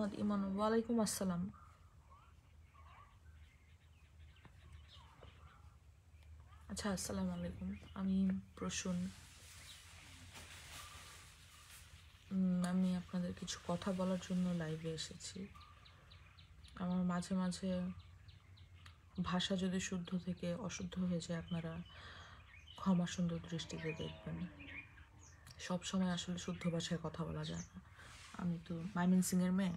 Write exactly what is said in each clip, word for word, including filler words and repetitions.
মোহাম্মদ ইমান। ওয়ালাইকুম আসসালাম। আচ্ছা, আসসালামু আলাইকুম। আমি প্রসূন। আমি আপনাদের কিছু কথা বলার জন্য লাইভে এসেছি। আমার মাঝে মাঝে ভাষা যদি শুদ্ধ থেকে অশুদ্ধ হয়ে যায়, আপনারা ক্ষমা সুন্দর দৃষ্টিতে দেখবেন। সব সময় আসলে শুদ্ধ ভাষায় কথা বলা যায় না। আমি তো ময়মনসিংহের মেয়ে,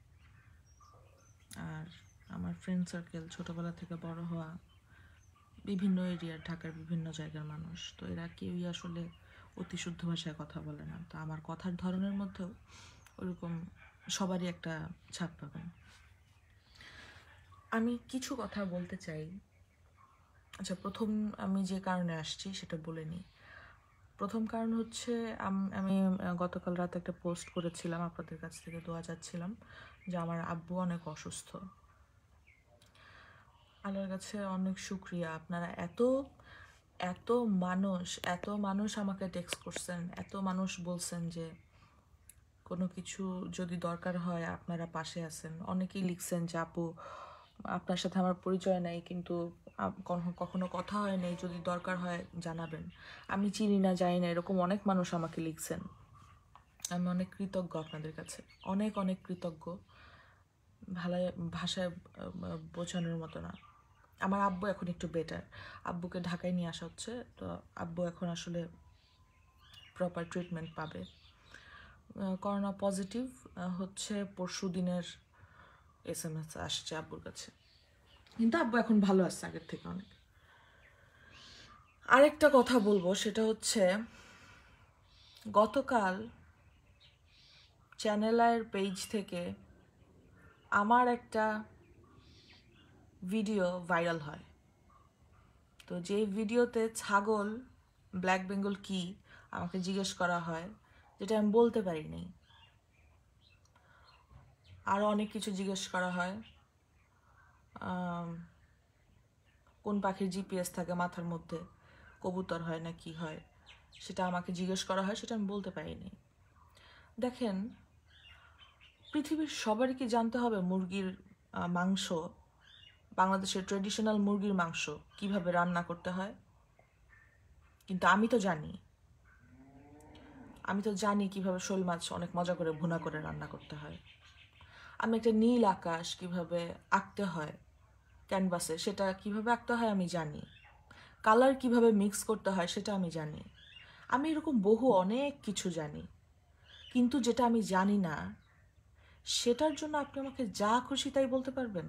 আর আমার ফ্রেন্ড সার্কেল ছোটোবেলা থেকে বড় হওয়া বিভিন্ন এরিয়ার, ঢাকার বিভিন্ন জায়গার মানুষ, তো এরা কেউই আসলে অতি শুদ্ধ ভাষায় কথা বলে না। তো আমার কথার ধরনের মধ্যেও ওরকম সবারই একটা ছাপ পাবেন। আমি কিছু কথা বলতে চাই। আচ্ছা, প্রথম আমি যে কারণে আসছি সেটা বলে নিই। প্রথম কারণ হচ্ছে আমি গতকাল রাতে একটা পোস্ট করেছিলাম, আপনাদের কাছ থেকে দোয়া চাচ্ছিলাম যে আমার আব্বু অনেক অসুস্থ। আল্লাহর কাছে অনেক শুকরিয়া, আপনারা এত এত মানুষ এত মানুষ আমাকে টেক্সট করছেন, এত মানুষ বলছেন যে কোনো কিছু যদি দরকার হয় আপনারা পাশে আছেন। অনেকেই লিখছেন যে আপু আপনার সাথে আমার পরিচয় নেই, কিন্তু কখনো কথা হয় নাই, যদি দরকার হয় জানাবেন। আমি চিনি না, জানি না, এরকম অনেক মানুষ আমাকে লিখছেন। আমি অনেক কৃতজ্ঞ আপনাদের কাছে, অনেক অনেক কৃতজ্ঞ। ভালো ভাষায় বোঝানোর মতো না। আমার আব্বু এখন একটু বেটার। আব্বুকে ঢাকায় নিয়ে আসা হচ্ছে, তো আব্বু এখন আসলে প্রপার ট্রিটমেন্ট পাবে। করোনা পজিটিভ হচ্ছে পরশু দিনের এস এম এস আসছে আব্বুর কাছে, কিন্তু আব্বু এখন ভালো আছে আগের থেকে অনেক। আরেকটা কথা বলবো, সেটা হচ্ছে গতকাল চ্যানেল আইয়ের পেজ থেকে আমার একটা ভিডিও ভাইরাল হয়। তো যেই ভিডিওতে ছাগল ব্ল্যাক বেঙ্গল কি আমাকে জিজ্ঞেস করা হয়, যেটা আমি বলতে পারিনি। আরও অনেক কিছু জিজ্ঞেস করা হয়, কোন পাখির জিপিএস থাকে মাথার মধ্যে, কবুতর হয় না কি হয়, সেটা আমাকে জিজ্ঞেস করা হয়, সেটা আমি বলতে পারিনি। দেখেন, পৃথিবীর সবারই কি জানতে হবে মুরগির মাংস, বাংলাদেশের ট্রেডিশনাল মুরগির মাংস কিভাবে রান্না করতে হয়? কিন্তু আমি তো জানি আমি তো জানি কিভাবে শোল মাছ অনেক মজা করে ভুনা করে রান্না করতে হয়। আমি একটা নীল আকাশ কিভাবে আঁকতে হয় ক্যানভাসে, সেটা কিভাবে আঁকতে হয় আমি জানি। কালার কিভাবে মিক্স করতে হয় সেটা আমি জানি। আমি এরকম বহু অনেক কিছু জানি, কিন্তু যেটা আমি জানি না সেটার জন্য আপনি আমাকে যা খুশি তাই বলতে পারবেন?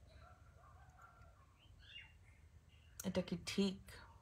এটা কি ঠিক?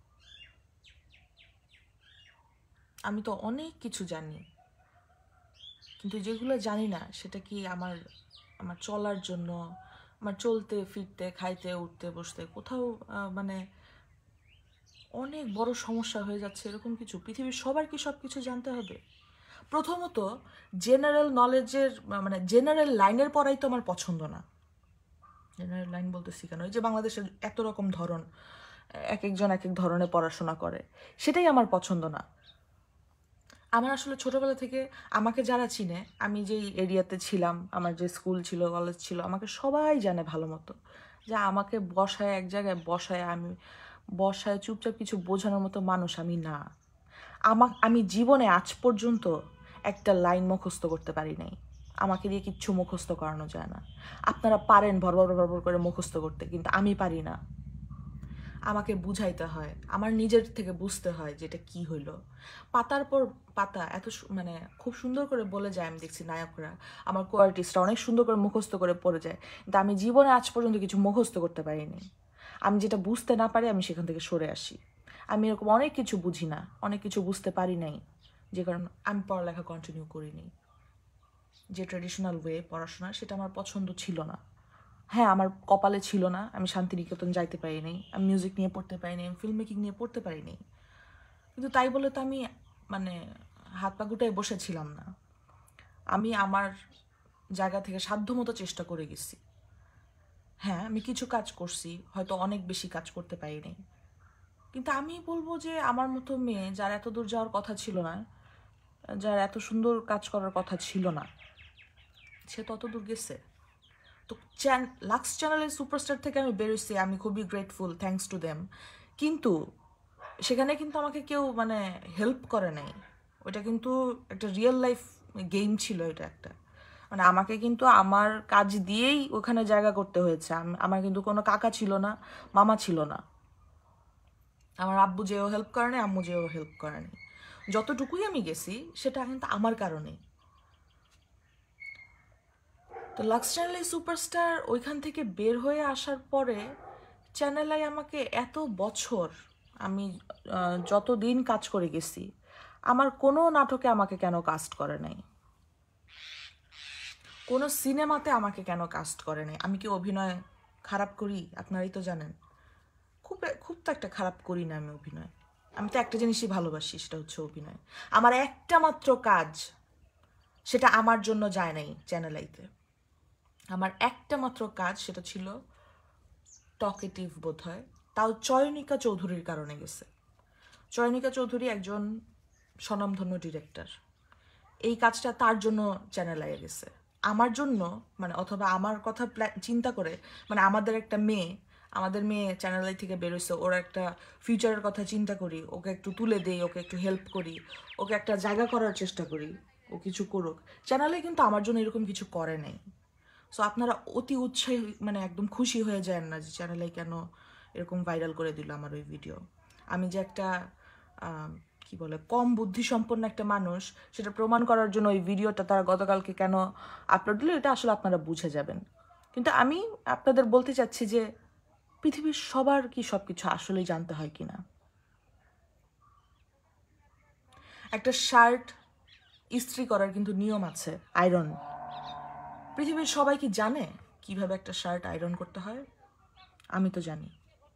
আমি তো অনেক কিছু জানি, কিন্তু যেগুলো জানি না সেটা কি আমার আমার চলার জন্য, আমার চলতে ফিরতে খাইতে উঠতে বসতে কোথাও মানে অনেক বড় সমস্যা হয়ে যাচ্ছে এরকম কিছু? পৃথিবীর সবার কি সব কিছু জানতে হবে? প্রথমত জেনারেল নলেজের মানে জেনারেল লাইনের পড়াই তো আমার পছন্দ না। জেনারেল লাইন বলতেছি কেন, এই যে বাংলাদেশের এত রকম ধরন, এক একজন এক এক ধরনের পড়াশোনা করে, সেটাই আমার পছন্দ না। আমার আসলে ছোটোবেলা থেকে আমাকে যারা চিনে, আমি যেই এরিয়াতে ছিলাম, আমার যে স্কুল ছিল কলেজ ছিল, আমাকে সবাই জানে ভালো মতো, যে আমাকে বসায় এক জায়গায় বসায় আমি বসায় চুপচাপ কিছু বোঝানোর মতো মানুষ আমি না। আমাক আমি জীবনে আজ পর্যন্ত একটা লাইন মুখস্থ করতে পারি নাই। আমাকে দিয়ে কিচ্ছু মুখস্থ করানো যায় না। আপনারা পারেন ভরভর ভরভর করে মুখস্থ করতে, কিন্তু আমি পারি না। আমাকে বুঝাইতে হয়, আমার নিজের থেকে বুঝতে হয় যে এটা কী হইলো। পাতার পর পাতা এত মানে খুব সুন্দর করে বলে যায়, আমি দেখছি নায়করা, আমার কো আর্টিস্টরা অনেক সুন্দর করে মুখস্থ করে পড়ে যায়, কিন্তু আমি জীবনে আজ পর্যন্ত কিছু মুখস্থ করতে পারিনি। আমি যেটা বুঝতে না পারি আমি সেখান থেকে সরে আসি। আমি এরকম অনেক কিছু বুঝি না, অনেক কিছু বুঝতে পারি নাই, যে কারণে আমি পড়ালেখা কন্টিনিউ করিনি। যে ট্র্যাডিশনাল ওয়ে পড়াশোনা সেটা আমার পছন্দ ছিল না। হ্যাঁ, আমার কপালে ছিল না, আমি শান্তিনিকেতন যাইতে পারি নাই, আমি মিউজিক নিয়ে পড়তে পারি নাই, আমি ফিল্ম মেকিং নিয়ে পড়তে পারি নাই, কিন্তু তাই বলে তো আমি মানে হাত পা গুটায় বসেছিলাম না। আমি আমার জায়গা থেকে সাধ্যমতো চেষ্টা করে গেছি। হ্যাঁ, আমি কিছু কাজ করছি, হয়তো অনেক বেশি কাজ করতে পারি নাই, কিন্তু আমি বলবো যে আমার মতো মেয়ে যার এত দূর যাওয়ার কথা ছিল না, যার এত সুন্দর কাজ করার কথা ছিল না, সে তত দূর গেছে। তো চ্যান লাক্স চ্যানেলের সুপারস্টার থেকে আমি বেরোইছি, আমি খুবই গ্রেটফুল, থ্যাঙ্কস টু দেম। কিন্তু সেখানে কিন্তু আমাকে কেউ মানে হেল্প করে নাই। ওটা কিন্তু একটা রিয়েল লাইফ গেম ছিল, এটা একটা মানে আমাকে কিন্তু আমার কাজ দিয়েই ওখানে জায়গা করতে হয়েছে। আমার কিন্তু কোনো কাকা ছিল না, মামা ছিল না, আমার আব্বু যেও হেল্প করে নাই, আম্মু যেও হেল্প করে নাই। যতটুকুই আমি গেছি সেটা কিন্তু আমার কারণে। তো লাক্স চ্যানেল সুপারস্টার ওইখান থেকে বের হয়ে আসার পরে চ্যানেল আই আমাকে এত বছর, আমি যত দিন কাজ করে গেছি, আমার কোনো নাটকে আমাকে কেন কাস্ট করে নাই, কোনো সিনেমাতে আমাকে কেন কাস্ট করে নাই। আমি কি অভিনয় খারাপ করি? আপনারাই তো জানেন। খুব খুব তো একটা খারাপ করি না আমি অভিনয়। আমি তো একটা জিনিসই ভালোবাসি, সেটা হচ্ছে অভিনয়। আমার একটা মাত্র কাজ, সেটা আমার জন্য যায় নাই চ্যানেল আইতে। আমার একটা মাত্র কাজ, সেটা ছিল টকেটিভ বোধ হয়, তাও চয়নিকা চৌধুরীর কারণে গেছে। চয়নিকা চৌধুরী একজন স্বনামধন্য ডিরেক্টর, এই কাজটা তার জন্য চ্যানেল আইয়ে গেছে। আমার জন্য মানে, অথবা আমার কথা চিন্তা করে, মানে আমাদের একটা মেয়ে, আমাদের মেয়ে চ্যানেল আই থেকে বেরোইছে, ওর একটা ফিউচারের কথা চিন্তা করি, ওকে একটু তুলে দেই, ওকে একটু হেল্প করি, ওকে একটা জায়গা করার চেষ্টা করি, ও কিছু করুক। চ্যানেলে কিন্তু আমার জন্য এরকম কিছু করে নাই। সো আপনারা অতি উৎসাহী মানে একদম খুশি হয়ে যায় না যে চ্যানেলে কেন এরকম ভাইরাল করে দিল আমার ওই ভিডিও। আমি যে একটা কি বলে কম বুদ্ধি সম্পন্ন একটা মানুষ, সেটা প্রমাণ করার জন্য ওই ভিডিওটা তারা গতকালকে কেন আপলোড দিল, এটা আসলে আপনারা বুঝে যাবেন। কিন্তু আমি আপনাদের বলতে চাচ্ছি যে পৃথিবীর সবার কি সব কিছু আসলেই জানতে হয় কিনা। একটা শার্ট ইস্ত্রি করার কিন্তু নিয়ম আছে, আয়রন। পৃথিবীর সবাই কি জানে কিভাবে একটা শার্ট আয়রন করতে হয়? আমি তো জানি।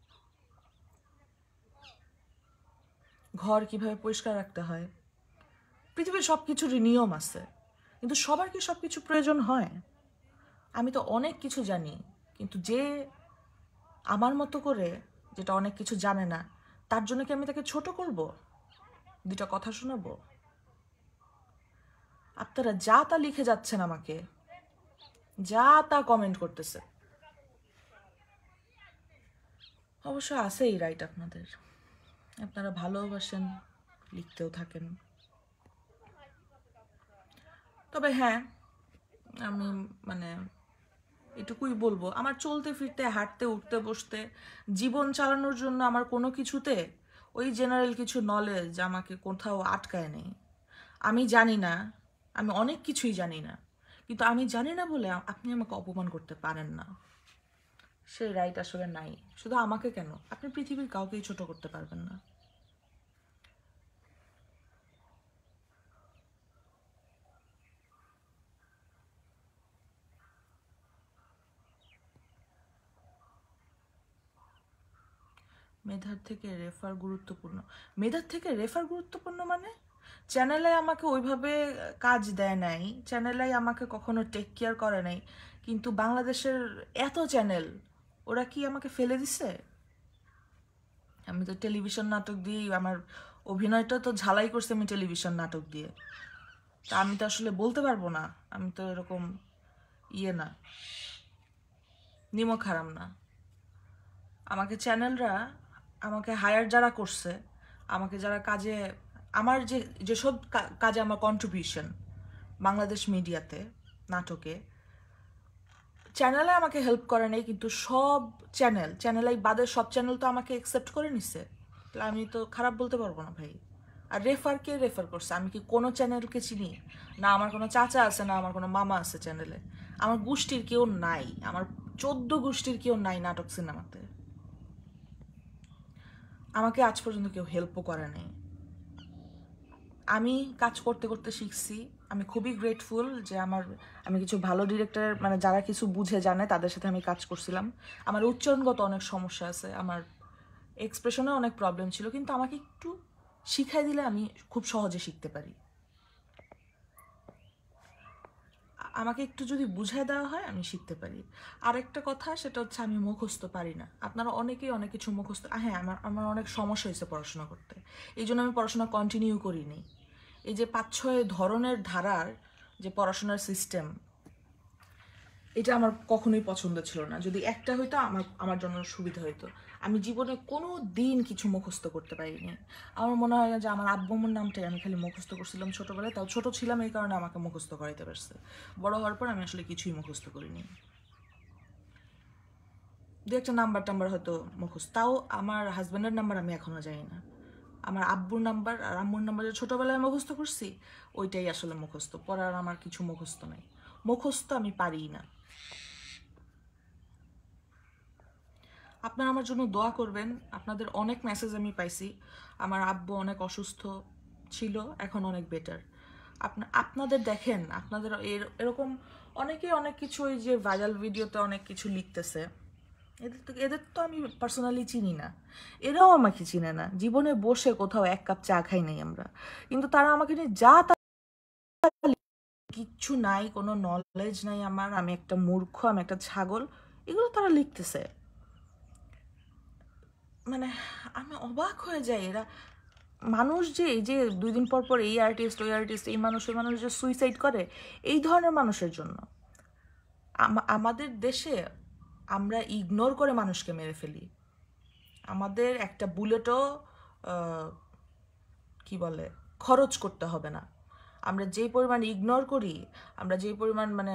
ঘর কিভাবে পরিষ্কার রাখতে হয়? পৃথিবীর সব কিছুরই নিয়ম আছে, কিন্তু সবার কি সব কিছু প্রয়োজন হয়? আমি তো অনেক কিছু জানি, কিন্তু যে আমার মতো করে যেটা অনেক কিছু জানে না, তার জন্য কি আমি তাকে ছোট করব, দুটা কথা শোনাবো? আপনারা যা তা লিখে যাচ্ছেন আমাকে, যা তা কমেন্ট করতেছে, অবশ্য আছে এই রাইট আপনাদের, আপনারা ভালোবাসেন, লিখতেও থাকেন। তবে হ্যাঁ, আমি মানে এটুকুই বলবো, আমার চলতে ফিরতে, হাঁটতে, উঠতে, বসতে, জীবন চালানোর জন্য আমার কোনো কিছুতে ওই জেনারেল কিছু নলেজ আমাকে কোথাও আটকায় নেই। আমি জানি না, আমি অনেক কিছুই জানি না, কিন্তু আমি জানি না বলে আপনি আমাকে অপমান করতে পারেন না। সেই রাইট আসলে নাই। শুধু আমাকে কেন, আপনি পৃথিবীর কাউকেই ছোট করতে পারবেন না। মেধার থেকে রেফার গুরুত্বপূর্ণ? মেধার থেকে রেফার গুরুত্বপূর্ণ মানে? চ্যানেলে আমাকে ওইভাবে কাজ দেয় নাই, চ্যানেলে আমাকে কখনো টেক কেয়ার করে নাই, কিন্তু বাংলাদেশের এত চ্যানেল, ওরা কি আমাকে ফেলে দিছে? আমি তো টেলিভিশন নাটক দিয়েই আমার অভিনয়টা তো ঝালাই করছে, আমি টেলিভিশন নাটক দিয়ে। তা আমি তো আসলে বলতে পারবো না, আমি তো এরকম ইয়ে না, নিমক হারাম না। আমাকে চ্যানেলরা, আমাকে হায়ার যারা করছে, আমাকে যারা কাজে, আমার যে যেসব কাজে আমার কন্ট্রিবিউশন বাংলাদেশ মিডিয়াতে, নাটকে, চ্যানেলে আমাকে হেল্প করে নেই, কিন্তু সব চ্যানেল, চ্যানেল এই বাদের সব চ্যানেল তো আমাকে অ্যাকসেপ্ট করে নিছে। তাহলে আমি তো খারাপ বলতে পারবো না ভাই। আর রেফার কে রেফার করছে? আমি কি কোনো চ্যানেলকে চিনি? না আমার কোনো চাচা আছে, না আমার কোনো মামা আছে চ্যানেলে। আমার গোষ্ঠীর কেউ নাই, আমার চোদ্দ গোষ্ঠীর কেউ নাই নাটক সিনেমাতে। আমাকে আজ পর্যন্ত কেউ হেল্পও করে নাই। আমি কাজ করতে করতে শিখছি। আমি খুবই গ্রেটফুল যে আমার, আমি কিছু ভালো ডিরেক্টর মানে যারা কিছু বুঝে জানে তাদের সাথে আমি কাজ করছিলাম। আমার উচ্চারণগত অনেক সমস্যা আছে, আমার এক্সপ্রেশনে অনেক প্রবলেম ছিল, কিন্তু আমাকে একটু শিখাই দিলে আমি খুব সহজে শিখতে পারি। আমাকে একটু যদি বুঝাই দেওয়া হয় আমি শিখতে পারি। আরেকটা কথা, সেটা হচ্ছে আমি মুখস্থ পারি না। আপনারা অনেকেই অনেক কিছু মুখস্থ, হ্যাঁ আমার আমার অনেক সমস্যা হয়েছে পড়াশোনা করতে, এই জন্য আমি পড়াশোনা কন্টিনিউ করিনি। এই যে পাঁচ ছয় ধরনের ধারার যে পড়াশোনার সিস্টেম, এটা আমার কখনোই পছন্দ ছিল না। যদি একটা হইতো আমার আমার জন্য সুবিধা হইতো। আমি জীবনে কোনো দিন কিছু মুখস্থ করতে পারিনি। আমার মনে হয় যে আমার আব্বুর নামটাই আমি খালি মুখস্থ করছিলাম ছোটোবেলায়, তাও ছোটো ছিলাম এই কারণে আমাকে মুখস্থ করাইতে পারছে। বড় হওয়ার পর আমি আসলে কিছুই মুখস্থ করিনি। দু একটা নাম্বার টাম্বার হয়তো মুখস্থ, তাও আমার হাজব্যান্ডের নাম্বার আমি এখনও জানি না। আমার আব্বুর নাম্বার আর আম্মুর নাম্বার যে ছোটোবেলায় মুখস্থ করছি ওইটাই আসলে মুখস্থ, পড়ার আমার কিছু মুখস্থ নাই। মুখস্থ আমি পারিই না। আপনারা আমার জন্য দোয়া করবেন। আপনাদের অনেক মেসেজ আমি পাইছি। আমার আব্বু অনেক অসুস্থ ছিল, এখন অনেক বেটার। আপনা আপনাদের দেখেন, আপনাদের এরকম অনেকে অনেক কিছু, ওই যে ভাইরাল ভিডিওতে অনেক কিছু লিখতেছে, এদের তো এদের তো আমি পার্সোনালি চিনি না, এরাও আমাকে চিনে না। জীবনে বসে কোথাও এক কাপ চা খাই নাই আমরা, কিন্তু তারা আমাকে নিয়ে যা তা, কিচ্ছু নাই, কোনো নলেজ নাই আমার, আমি একটা মূর্খ, আমি একটা ছাগল, এগুলো তারা লিখতেছে। মানে আমি অবাক হয়ে যাই। এরা মানুষ যে এই যে দুই দিন পর পর এই আর্টিস্ট ওই আর্টিস্ট, এই মানুষ ওই মানুষ যে সুইসাইড করে, এই ধরনের মানুষের জন্য। আমাদের দেশে আমরা ইগনোর করে মানুষকে মেরে ফেলি। আমাদের একটা বুলেটও কি বলে খরচ করতে হবে না। আমরা যেই পরিমাণ ইগনোর করি, আমরা যেই পরিমাণ মানে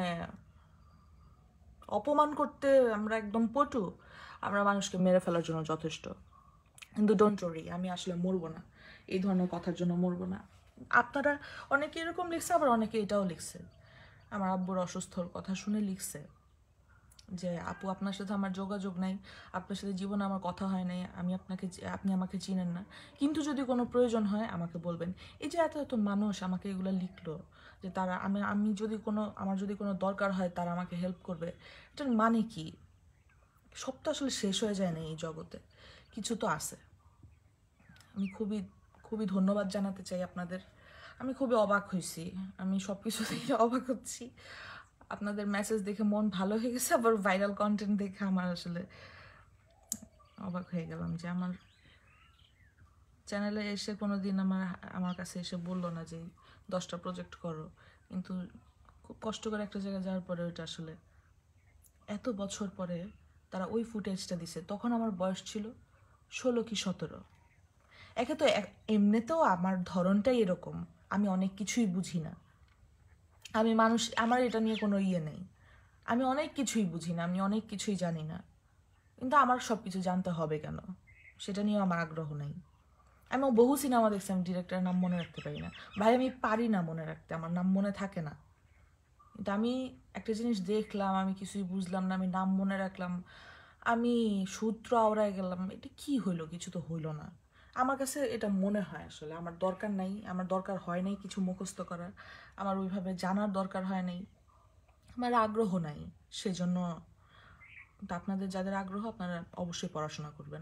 অপমান করতে আমরা একদম পটু, আমরা মানুষকে মেরে ফেলার জন্য যথেষ্ট। কিন্তু ডোন্ট ওয়ারি, আমি আসলে মরবো না, এই ধরনের কথার জন্য মরবো না। আপনারা অনেকে এরকম লিখছে, আবার অনেকে এটাও লিখছে, আমার আব্বুর অসুস্থর কথা শুনে লিখছে যে আপু আপনার সাথে আমার যোগাযোগ নাই, আপনার সাথে জীবনে আমার কথা হয় নাই, আমি আপনাকে আপনি আমাকে চিনেন না, কিন্তু যদি কোনো প্রয়োজন হয় আমাকে বলবেন। এই যে এত এত মানুষ আমাকে এগুলো লিখলো যে তারা আমি আমি যদি কোনো আমার যদি কোনো দরকার হয় তারা আমাকে হেল্প করবে, এটার মানে কি? সব তো আসলে শেষ হয়ে যায় না এই জগতে, কিছু তো আছে। আমি খুবই খুবই ধন্যবাদ জানাতে চাই আপনাদের। আমি খুবই অবাক হয়েছি, আমি সব কিছু দেখে অবাক হচ্ছি। আপনাদের মেসেজ দেখে মন ভালো হয়ে গেছে, আবার ভাইরাল কন্টেন্ট দেখে আমার আসলে অবাক হয়ে গেলাম যে আমার চ্যানেলে এসে কোনো দিন আমার আমার কাছে এসে বললো না যে দশটা প্রজেক্ট করো, কিন্তু খুব কষ্ট করে একটা জায়গায় যাওয়ার পরে ওইটা আসলে এত বছর পরে তারা ওই ফুটেজটা দিছে। তখন আমার বয়স ছিল ষোলো কি সতেরো। একে তো এমনিতেও আমার ধরনটাই এরকম, আমি অনেক কিছুই বুঝি না। আমি মানুষ, আমার এটা নিয়ে কোনো ইয়ে নেই, আমি অনেক কিছুই বুঝি না, আমি অনেক কিছুই জানি না, কিন্তু আমার সব কিছু জানতে হবে কেন সেটা নিয়েও আমার আগ্রহ নেই। আমি বহু সিনেমা দেখছি, আমি ডিরেক্টরের নাম মনে রাখতে পারি না। ভাই আমি পারি না মনে রাখতে, আমার নাম মনে থাকে না। কিন্তু আমি একটা জিনিস দেখলাম, আমি কিছুই বুঝলাম না, আমি নাম মনে রাখলাম, আমি সূত্র আওড়ায় গেলাম, এটা কি হইলো? কিছু তো হইলো না। আমার কাছে এটা মনে হয় আসলে আমার দরকার নাই, আমার দরকার হয় নাই কিছু মুখস্থ করার, আমার ওইভাবে জানার দরকার হয় নাই, আমার আগ্রহ নাই। সেজন্য আপনাদের যাদের আগ্রহ আপনারা অবশ্যই পড়াশোনা করবেন।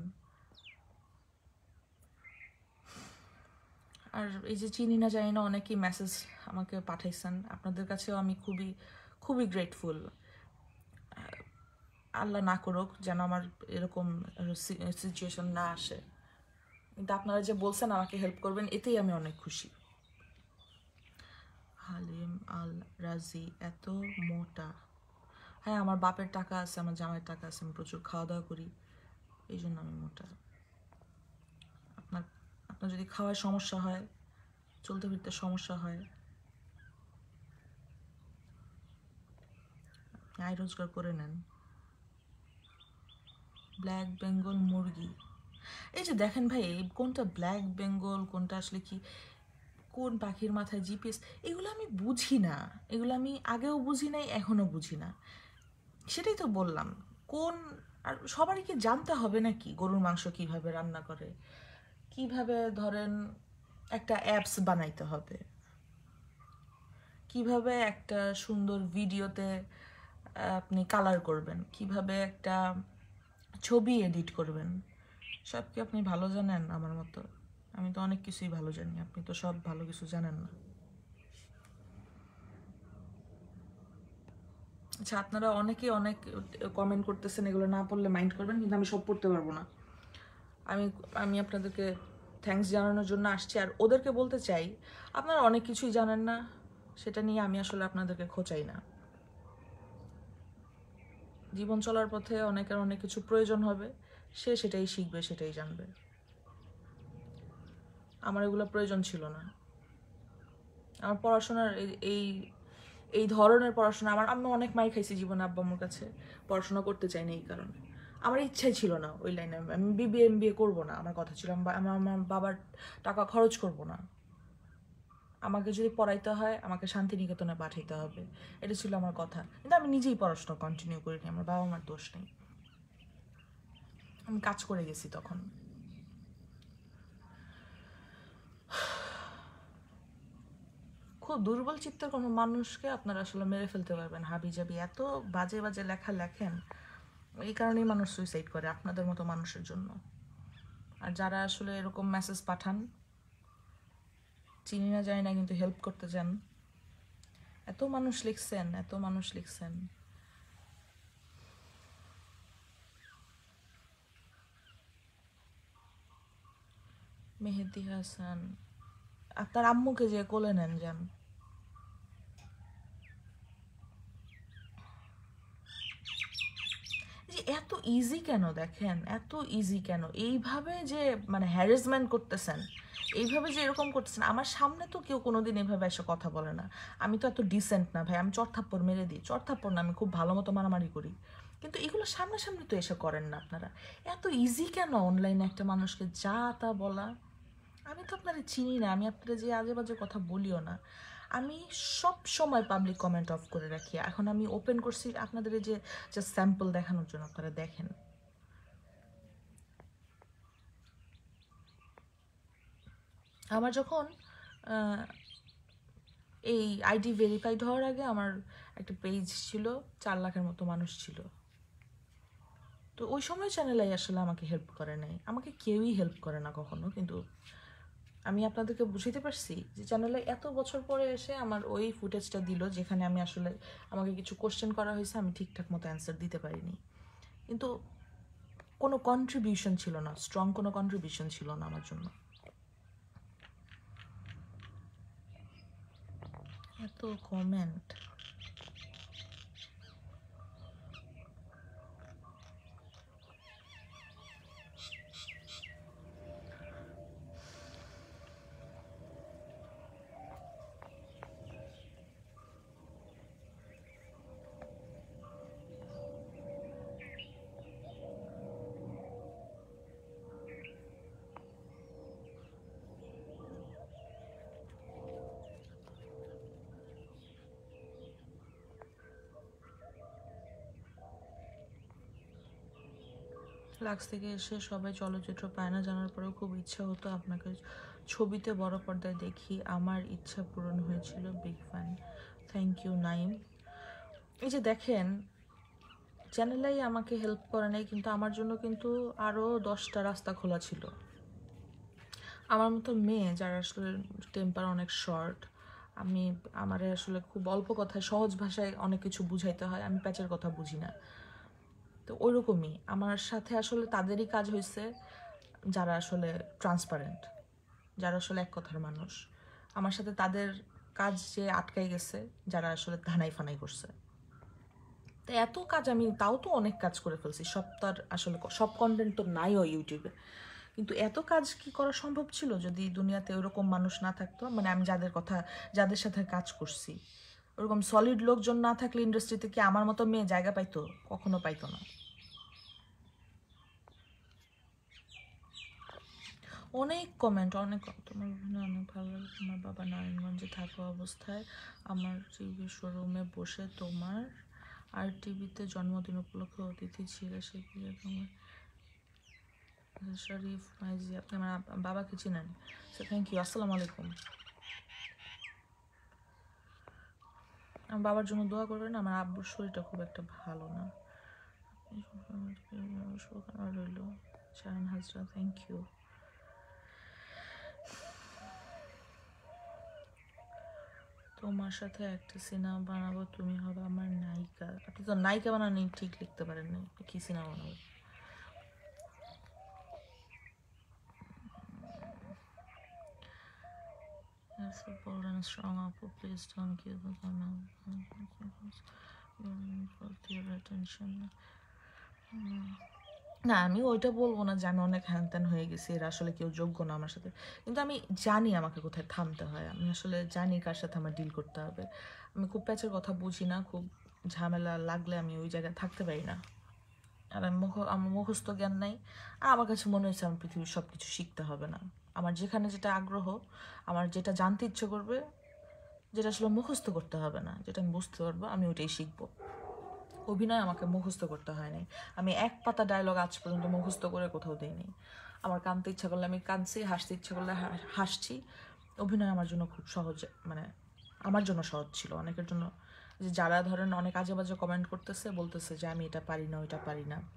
আর এই যে চিনি না জানি না অনেকেই মেসেজ আমাকে পাঠাইছেন, আপনাদের কাছেও আমি খুবই খুবই গ্রেটফুল। আল্লাহ না করুক যেন আমার এরকম সিচুয়েশন না আসে, কিন্তু আপনারা যে বলছেন আমাকে হেল্প করবেন, এতেই আমি অনেক খুশি। হালিম আল রাজি এত মোটা? হ্যাঁ, আমার বাপের টাকা আছে, আমার জামাইয়ের টাকা আছে, আমি প্রচুর খাওয়া দাওয়া করি, এই জন্য আমি মোটা। আপনার আপনার যদি খাওয়ার সমস্যা হয়, চলতে ফিরতে সমস্যা হয়, আয় রোজগার করে নেন। ব্ল্যাক বেঙ্গল মুরগি, এই যে দেখেন ভাই, কোনটা ব্ল্যাক বেঙ্গল কোনটা আসলে কি, কোন পাখির মাথায় জিপিএস, এগুলো আমি বুঝি না, এগুলো আমি আগেও বুঝি নাই, এখনও বুঝি না। সেটাই তো বললাম, কোন আর সবারই কি জানতে হবে নাকি গরুর মাংস কিভাবে রান্না করে, কিভাবে ধরেন একটা অ্যাপস বানাইতে হবে, কিভাবে একটা সুন্দর ভিডিওতে আপনি কালার করবেন, কিভাবে একটা ছবি এডিট করবেন, সব কি আপনি ভালো জানেন? আমার মতো আমি তো অনেক কিছুই ভালো জানি, আপনি তো সব ভালো কিছু জানেন না। আচ্ছা, আপনারা অনেকেই অনেক কমেন্ট করতেছেন, এগুলো না পড়লে মাইন্ড করবেন, কিন্তু আমি সব পড়তে পারবো না। আমি আমি আপনাদেরকে থ্যাঙ্কস জানানোর জন্য আসছি, আর ওদেরকে বলতে চাই আপনারা অনেক কিছুই জানেন না, সেটা নিয়ে আমি আসলে আপনাদেরকে খোঁচাই না। জীবন চলার পথে অনেকের অনেক কিছু প্রয়োজন হবে, সে সেটাই শিখবে, সেটাই জানবে। আমার এগুলো প্রয়োজন ছিল না। আমার পড়াশোনার এই এই ধরনের পড়াশোনা, আমার আমি অনেক মাই খাইছি জীবনে আব্বা আম্মুর কাছে, পড়াশোনা করতে চাই না এই কারণে। আমার ইচ্ছাই ছিল না ওই লাইনে, আমি বিবিএ এমবিএ করবো না, আমার কথা ছিল আমার আমার বাবার টাকা খরচ করব না, আমাকে যদি পড়াইতে হয় আমাকে শান্তিনিকেতনে পাঠাইতে হবে, এটা ছিল আমার কথা। কিন্তু আমি নিজেই পড়াশোনা কন্টিনিউ করিনি, আমার বাবা মার দোষ নেই, আমি কাজ করে গেছি তখন। খুব দুর্বল চিত্তের কোনো মানুষকে আপনারা আসলে মেরে ফেলতে পারবেন হাবি জাবি, এত বাজে বাজে লেখা লেখেন, এই কারণেই মানুষ সুইসাইড করে, আপনাদের মতো মানুষের জন্য। আর যারা আসলে এরকম মেসেজ পাঠান, চিনি না জানি না কিন্তু হেল্প করতে চান, এত মানুষ লিখছেন, এত মানুষ লিখছেন। মেহেদি হাসান, আপনার আম্মুকে যে কোলে নেন যান। যে এত ইজি কেন, দেখেন এত ইজি কেন, এইভাবে যে মানে হ্যারাসমেন্ট করতেছেন, এইভাবে যে এরকম করতেছেন, আমার সামনে তো কেউ কোনোদিন এভাবে এসে কথা বলে না। আমি তো এত ডিসেন্ট না ভাই, আমি চড়থাপ্পড় মেরে দিই, চড়থাপ্পড় না, আমি খুব ভালো মতো মারামারি করি, কিন্তু এগুলো সামনাসামনি তো এসে করেন না আপনারা। এত ইজি কেন অনলাইনে একটা মানুষকে যা তা বলা? আমি তো আপনারা চিনি না, আমি আপনারা যে আজে বাজে কথা বলিও না, আমি সব সময় পাবলিক কমেন্ট অফ করে রাখি। এখন আমি ওপেন করছি আপনাদের যে জাস্ট স্যাম্পল দেখানোর জন্য, আপনারা দেখেন। আমার যখন এই আইডি ভেরিফাইড হওয়ার আগে আমার একটা পেজ ছিল, চার লাখের মতো মানুষ ছিল। তো ওই সময় চ্যানেলাই আসলে আমাকে হেল্প করে নাই, আমাকে কেউই হেল্প করে না কখনো। কিন্তু আমি আপনাদেরকে বুঝাইতে পারছি যে চ্যানেলে এত বছর পরে এসে আমার ওই ফুটেজটা দিল, যেখানে আমি আসলে আমাকে কিছু কোশ্চেন করা হয়েছে, আমি ঠিকঠাক মতো অ্যান্সার দিতে পারিনি, কিন্তু কোনো কন্ট্রিবিউশন ছিল না, স্ট্রং কোনো কন্ট্রিবিউশন ছিল না আমার জন্য। এত কমেন্ট, লাক্স থেকে এসে সবাই চলচ্চিত্র পায় না জানার পরেও খুব ইচ্ছা হতো আপনাকে ছবিতে বড় পর্দায় দেখি, আমার ইচ্ছা পূরণ হয়েছিল, big fan. Thank you Naim. এই যে দেখেন, চ্যানেলাই আমাকে হেল্প করে নাই, কিন্তু আমার জন্য কিন্তু আরও দশটা রাস্তা খোলা ছিল। আমার মতো মেয়ে যারা আসলে টেম্পার অনেক শর্ট, আমি আমারে আসলে খুব অল্প কথায় সহজ ভাষায় অনেক কিছু বুঝাইতে হয়, আমি প্যাচের কথা বুঝি না। তো ওইরকমই আমার সাথে আসলে তাদেরই কাজ হয়েছে যারা আসলে ট্রান্সপারেন্ট, যারা আসলে এক কথার মানুষ। আমার সাথে তাদের কাজ যে আটকাই গেছে যারা আসলে ধানাই ফানাই করছে। তো এত কাজ আমি তাও তো অনেক কাজ করে ফেলছি, সব তার আসলে সব কন্টেন্ট তো নাইও ইউটিউবে, কিন্তু এত কাজ কি করা সম্ভব ছিল যদি দুনিয়াতে ওরকম মানুষ না থাকতো? মানে আমি যাদের কথা, যাদের সাথে কাজ করছি, ওরকম সলিড লোকজন না থাকলে ইন্ডাস্ট্রিতে কি আমার মতো মেয়ে জায়গা পাইতো? কখনো পাইতো না। অনেক কমেন্ট, অনেক, তোমার অনেক ভালো লাগে, তোমার বাবা নারায়ণগঞ্জে থাকা অবস্থায় আমার টিভি শোরুমে বসে তোমার আর টিভিতে জন্মদিন উপলক্ষে অতিথি ছিল, সেগুলো তোমার শরীফ মাইজি, আপনি আমার বাবাকে চিনেন? সো থ্যাংক ইউ, আসসালামু আলাইকুম। আমার বাবার জন্য দোয়া করবেন, আমার আব্বুর শরীরটা খুব একটা ভালো না। রইল শাহান হাজরা, থ্যাংক ইউ। তোমার সাথে একটা সিনেমা বানাবো, তুমি হবে আমার নায়িকা। আপনি তো নায়িকা বানানি ঠিক লিখতে পারেন না, কি সিনেমা বানাবো? Yes, bold and strong, Apple. Please don't give the comment. না আমি ওইটা বলবো না যে আমি অনেক হ্যান ত্যান হয়ে গেছি, এরা আসলে কেউ যোগ্য না আমার সাথে, কিন্তু আমি জানি আমাকে কোথায় থামতে হয়, আমি আসলে জানি কার সাথে আমার ডিল করতে হবে। আমি খুব প্যাচের কথা বুঝি না, খুব ঝামেলা লাগলে আমি ওই জায়গায় থাকতে পারি না। আর আমি মুখ আমার মুখস্থ জ্ঞান নাই, আর আমার কাছে মনে হচ্ছে আমার পৃথিবীর সব কিছু শিখতে হবে না। আমার যেখানে যেটা আগ্রহ, আমার যেটা জানতে ইচ্ছে করবে, যেটা আসলে মুখস্থ করতে হবে না, যেটা আমি বুঝতে পারবো, আমি ওইটাই শিখবো। অভিনয় আমাকে মুখস্থ করতে হয়নি, আমি এক পাতা ডায়লগ আজ পর্যন্ত মুখস্থ করে কোথাও দিইনি। আমার কাঁদতে ইচ্ছা করলে আমি কাঁদছি, হাসতে ইচ্ছা করলে হাসছি। অভিনয় আমার জন্য খুব সহজ, মানে আমার জন্য সহজ ছিল। অনেকের জন্য, যে যারা ধরেন অনেক আজে বাজে কমেন্ট করতেছে, বলতেছে যে আমি এটা পারি না ওইটা পারি না,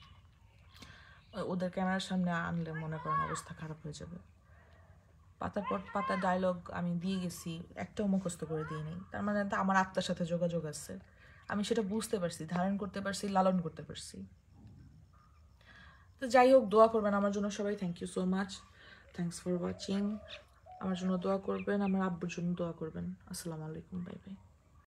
ওদের ক্যামেরার সামনে আনলে মনে করেন অবস্থা খারাপ হয়ে যাবে। পাতার পর পাতা ডায়লগ আমি দিয়ে গেছি, একটাও মুখস্থ করে দিইনি, তার মানে তো আমার আত্মার সাথে যোগাযোগ আছে, আমি সেটা বুঝতে পারছি, ধারণ করতে পারছি, লালন করতে পারছি। তো যাই হোক, দোয়া করবেন আমার জন্য সবাই। Thank you so much, thanks for watching. আমার জন্য দোয়া করবেন, আমার আব্বুর জন্য দোয়া করবেন। আসসালামু আলাইকুম, বাই বাই।